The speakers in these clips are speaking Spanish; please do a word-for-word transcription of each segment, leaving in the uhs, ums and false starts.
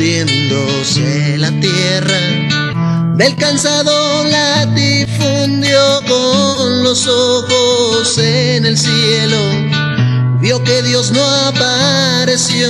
sacudiéndose la tierra, del cansado latifundio con los ojos en el cielo. Vio que Dios no apareció,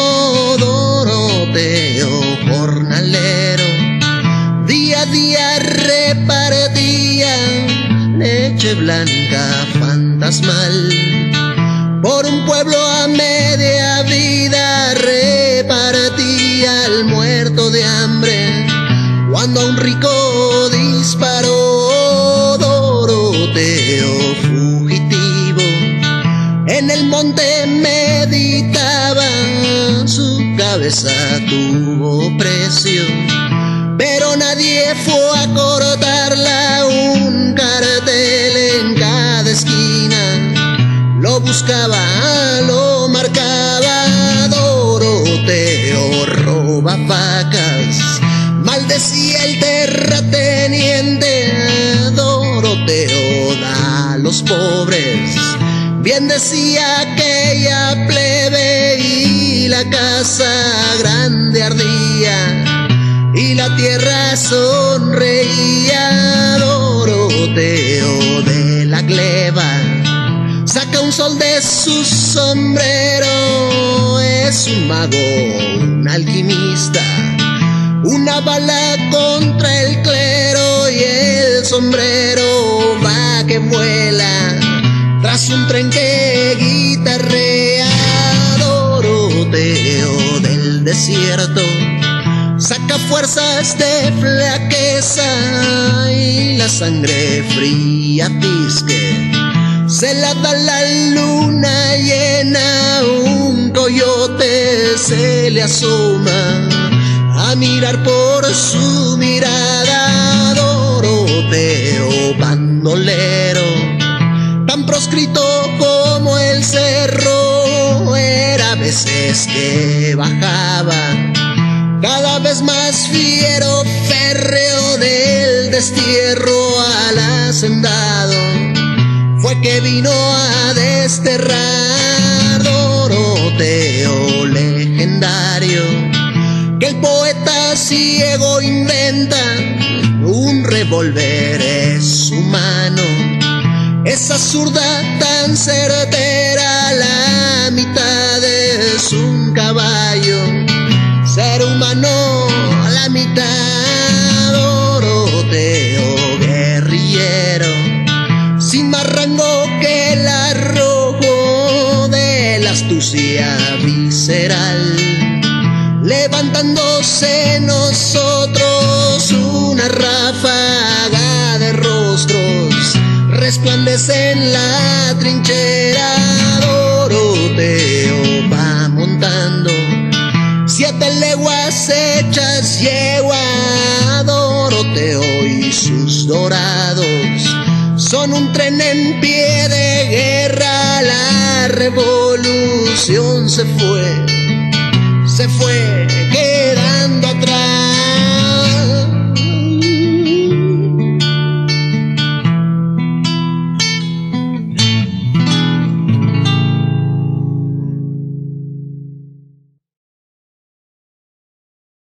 Doroteo jornalero, día a día repartía leche blanca fantasmal. Por un pueblo a media vida repartía al muerto de hambre, cuando a un rico disparó Doroteo fugitivo. En el monte meditaba, su cabeza tuvo precio, pero nadie fue a cortarla. Un cartel en cada esquina lo buscaba, lo marcaba. Doroteo roba vacas, maldecía el terrateniente. Doroteo da a los pobres, bien decía aquella plebe, y la casa grande ardía y la tierra sonreía. Doroteo de la gleba saca un sol de su sombrero, es un mago, un alquimista, una bala contra el clero, y el sombrero va que vuela tras un tren que guitarrea. Doroteo del desierto saca fuerzas de flaqueza, y la sangre fría pisque se la da la luna llena. Un coyote se le asoma a mirar por su mirada. Doroteo bandolero, tan proscrito como el cerro, era a veces que bajaba, cada vez más fiero, férreo del destierro al hacendado, fue que vino a desterrar. Doroteo legendario, que el poeta ciego inventa, un revólver es su mano, esa zurda tan certera, la mitad es un caballo, ser humano a la mitad. Doroteo guerrillero, sin más rango que el arrojo de la astucia visceral, levantándose nosotros una ráfaga de rostros, resplandece en la trinchera. Doroteo va montando siete leguas hechas yegua. Doroteo y sus dorados son un tren en pie de guerra. La revolución se fue, se fue.